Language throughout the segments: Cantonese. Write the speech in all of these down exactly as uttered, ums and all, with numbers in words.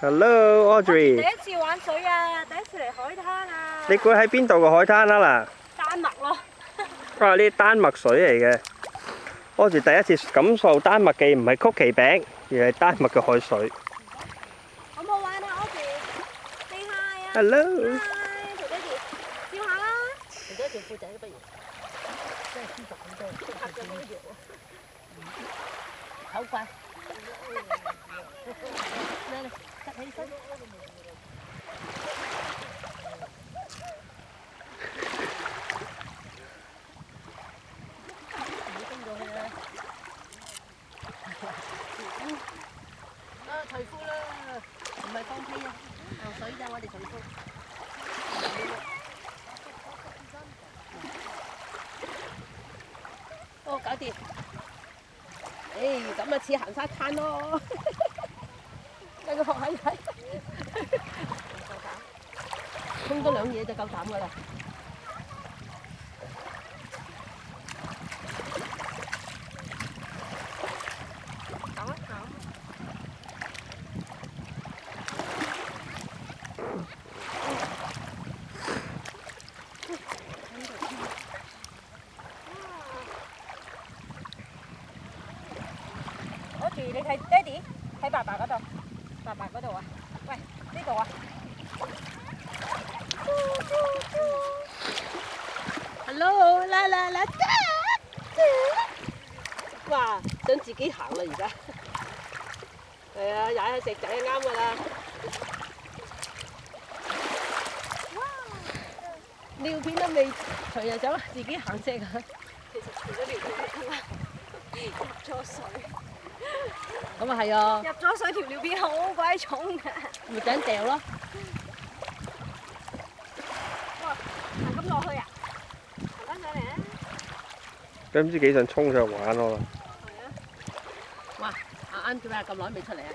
Hello，Audrey。 第一次玩水啊，第一次嚟海灘啊。 你估喺邊度個海灘啊？嗱， 丹麥咯。 啊，呢啲丹麥水嚟嘅。Audrey第一次感受丹麥嘅唔係曲奇餅，而係丹麥嘅海水。 好唔好玩啊，Audrey？Say hi 啊。 Hello。 Hi，同爹哋笑下啦。 同爹條褲仔都不如，真係舒服好多。拍咗都搖。好乖。嚟嚟，執起身。啊，除褲啦，唔係放屁啊，游水咋，我哋除褲。哦，搞掂。誒，咁啊似行沙灘咯，有個學喺睇，夠膽，衝多兩嘢就夠膽噶啦。搞啊搞！ 你睇爹哋，睇爸爸嗰度，爸爸嗰度啊，喂，呢度啊。 Hello， 啦啦啦！哇，想自己行啦而家。係啊，踩下石仔就啱噶啦。尿片都未除就走，自己行石啊。 其實除咗尿片啦，入咗水。 咁啊係啊！ 入咗水條尿片好鬼重嘅。 咪就咁掉咯。 哇！行咁落去啊？行翻上嚟啊！ 佢唔知幾想衝上去玩咯。 係啊！ 哇！阿啱做咩咁耐未出嚟啊？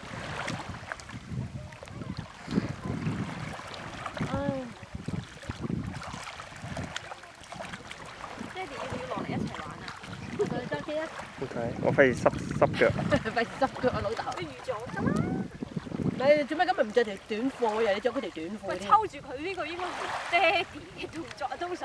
唉！ 爹哋要唔要落嚟一齊玩啊？ 揸車啊！ 唔睇，我費事濕濕腳。 費事濕腳啊，老豆！ 你預咗㗎啦！ 你做咩今日唔着條短褲嘅？你着嗰條短褲喂， 添。 抽住佢呢個應該係爹哋嘅動作啊，通常。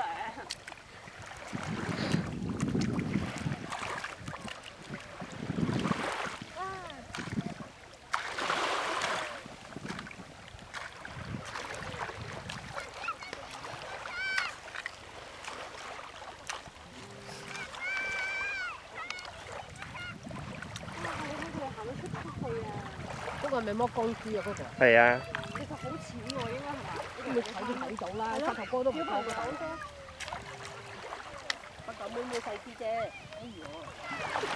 嗰個係咪剝光豬啊？嗰個係啊。 其實好淺喎，應該係嘛？ 你睇都睇到啦，膝頭哥都唔夠個頭啫。不過妹妹細啲啫，哎呦！